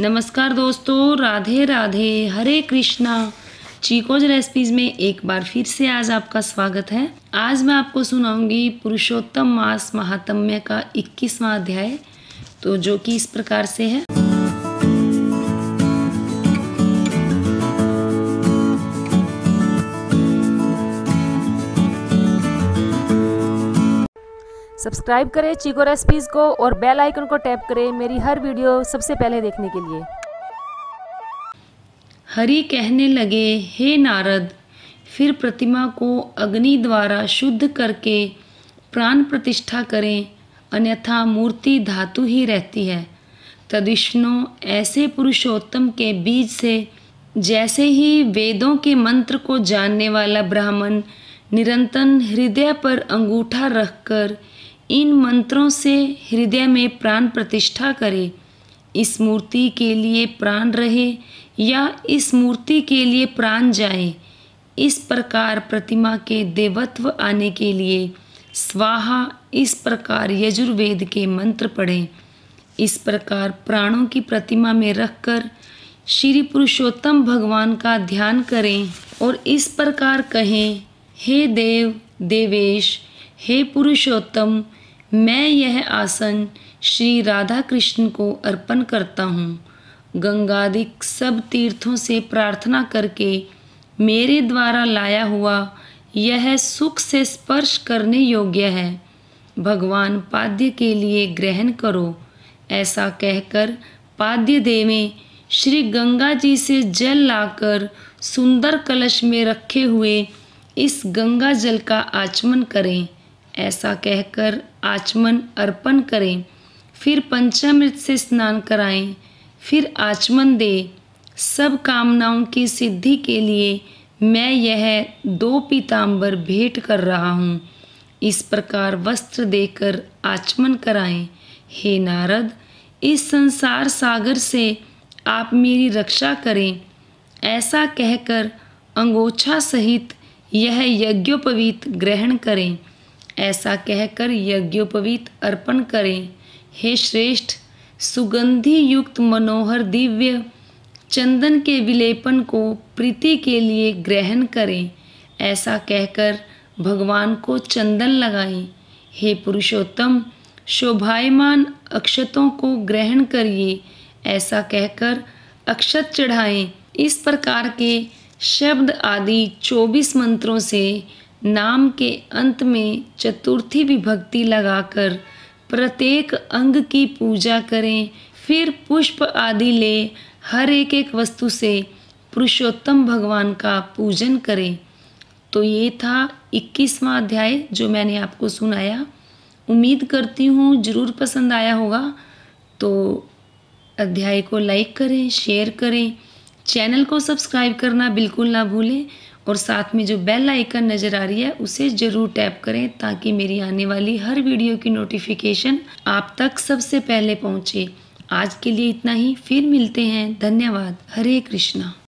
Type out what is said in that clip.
नमस्कार दोस्तों, राधे राधे, हरे कृष्णा। चीकोज रेसिपीज़ में एक बार फिर से आज आपका स्वागत है। आज मैं आपको सुनाऊंगी पुरुषोत्तम मास महात्म्य का 21वां अध्याय, तो जो कि इस प्रकार से है। सब्सक्राइब करें चीको रेसिपीज़ को और बेल आइकन को टैप करें मेरी हर वीडियो सबसे पहले देखने के लिए। हरि कहने लगे, हे नारद, फिर प्रतिमा को अग्नि द्वारा शुद्ध करके प्राण प्रतिष्ठा करें, अन्यथा मूर्ति धातु ही रहती है। तद्विष्णु ऐसे पुरुषोत्तम के बीज से जैसे ही वेदों के मंत्र को जानने वाला ब्राह्मण निरंतर हृदय पर अंगूठा रखकर इन मंत्रों से हृदय में प्राण प्रतिष्ठा करे, इस मूर्ति के लिए प्राण रहे या इस मूर्ति के लिए प्राण जाए, इस प्रकार प्रतिमा के देवत्व आने के लिए स्वाहा इस प्रकार यजुर्वेद के मंत्र पढ़ें। इस प्रकार प्राणों की प्रतिमा में रखकर श्री पुरुषोत्तम भगवान का ध्यान करें और इस प्रकार कहें, हे देव देवेश, हे पुरुषोत्तम, मैं यह आसन श्री राधा कृष्ण को अर्पण करता हूँ। गंगादिक सब तीर्थों से प्रार्थना करके मेरे द्वारा लाया हुआ यह सुख से स्पर्श करने योग्य है। भगवान पाद्य के लिए ग्रहण करो। ऐसा कहकर पाद्य देवें श्री गंगा जी से जल लाकर सुंदर कलश में रखे हुए इस गंगा जल का आचमन करें। ऐसा कहकर आचमन अर्पण करें। फिर पंचामृत से स्नान कराएं। फिर आचमन दे। सब कामनाओं की सिद्धि के लिए मैं यह 2 पीताम्बर भेंट कर रहा हूँ। इस प्रकार वस्त्र देकर आचमन कराएं। हे नारद, इस संसार सागर से आप मेरी रक्षा करें। ऐसा कहकर अंगोछा सहित यह यज्ञोपवीत ग्रहण करें। ऐसा कहकर यज्ञोपवीत अर्पण करें। हे श्रेष्ठ, सुगंधि युक्त मनोहर दिव्य चंदन के विलेपन को प्रीति के लिए ग्रहण करें। ऐसा कहकर भगवान को चंदन लगाएं। हे पुरुषोत्तम, शोभायमान अक्षतों को ग्रहण करिए। ऐसा कहकर अक्षत चढ़ाएं। इस प्रकार के शब्द आदि 24 मंत्रों से नाम के अंत में चतुर्थी विभक्ति लगाकर प्रत्येक अंग की पूजा करें। फिर पुष्प आदि ले हर एक वस्तु से पुरुषोत्तम भगवान का पूजन करें। तो ये था 21वां अध्याय जो मैंने आपको सुनाया। उम्मीद करती हूँ ज़रूर पसंद आया होगा। तो अध्याय को लाइक करें, शेयर करें, चैनल को सब्सक्राइब करना बिल्कुल ना भूलें और साथ में जो बेल आइकन नज़र आ रही है उसे ज़रूर टैप करें ताकि मेरी आने वाली हर वीडियो की नोटिफिकेशन आप तक सबसे पहले पहुँचे। आज के लिए इतना ही, फिर मिलते हैं। धन्यवाद। हरे कृष्णा।